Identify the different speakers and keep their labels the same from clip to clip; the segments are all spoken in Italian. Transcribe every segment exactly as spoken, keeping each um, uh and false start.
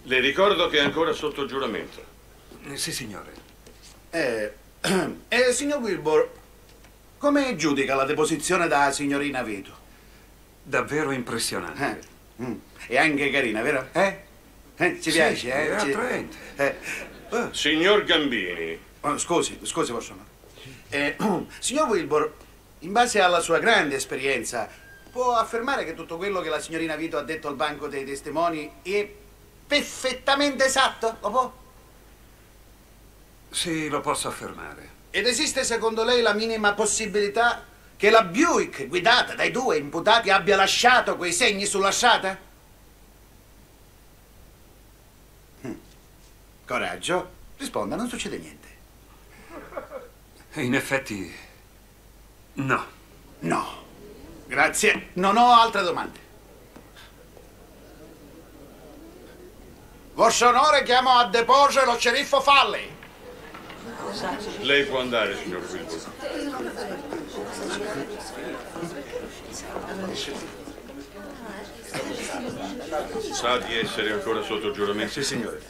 Speaker 1: Le ricordo che è ancora sotto giuramento.
Speaker 2: Sì, signore.
Speaker 3: Eh, eh, signor Wilbur, come giudica la deposizione da signorina Vito?
Speaker 2: Davvero impressionante.
Speaker 3: Eh, mm. E anche carina, vero? Eh? eh ci
Speaker 2: sì,
Speaker 3: piace, eh?
Speaker 2: È
Speaker 3: Ci...
Speaker 2: attraente.
Speaker 3: Eh.
Speaker 1: Oh. Signor Gambini.
Speaker 3: Oh, scusi, scusi, posso no? Eh, signor Wilbur, in base alla sua grande esperienza, può affermare che tutto quello che la signorina Vito ha detto al banco dei testimoni è perfettamente esatto? Lo può?
Speaker 2: Sì, lo posso affermare.
Speaker 3: Ed esiste secondo lei la minima possibilità che la Buick guidata dai due imputati abbia lasciato quei segni sulla strada? Hm. Coraggio, risponda, non succede niente.
Speaker 2: In effetti, no.
Speaker 3: No. Grazie, non ho altre domande. Vostro onore, chiamo a deporre lo sceriffo Farley.
Speaker 1: Lei può andare, signor Wilbur. Sa di essere ancora sotto giuramento?
Speaker 3: Sì, signore.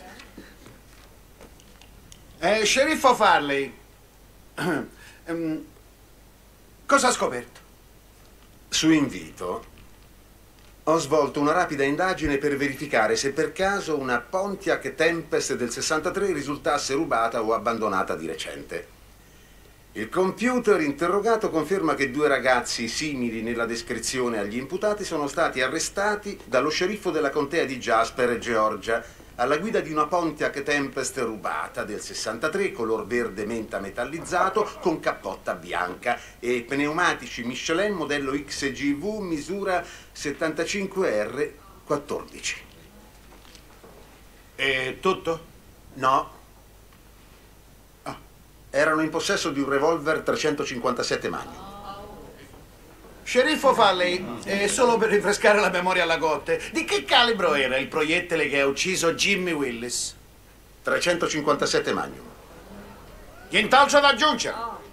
Speaker 3: Eh, sceriffo Farley, um, cosa ha scoperto?
Speaker 4: Su invito ho svolto una rapida indagine per verificare se per caso una Pontiac Tempest del sessantatré risultasse rubata o abbandonata di recente. Il computer interrogato conferma che due ragazzi simili nella descrizione agli imputati sono stati arrestati dallo sceriffo della contea di Jasper, Georgia, alla guida di una Pontiac Tempest rubata del sessantatré, color verde menta metallizzato, con cappotta bianca e pneumatici Michelin modello X G V misura settantacinque R quattordici.
Speaker 3: E tutto?
Speaker 4: No. Ah, erano in possesso di un revolver trecentocinquantasette Magnum.
Speaker 3: Sceriffo Farley, eh, solo per rinfrescare la memoria alla Gotte, di che calibro era il proiettile che ha ucciso Jimmy Willis?
Speaker 4: trecentocinquantasette Magnum.
Speaker 3: Nient'altro da aggiungere?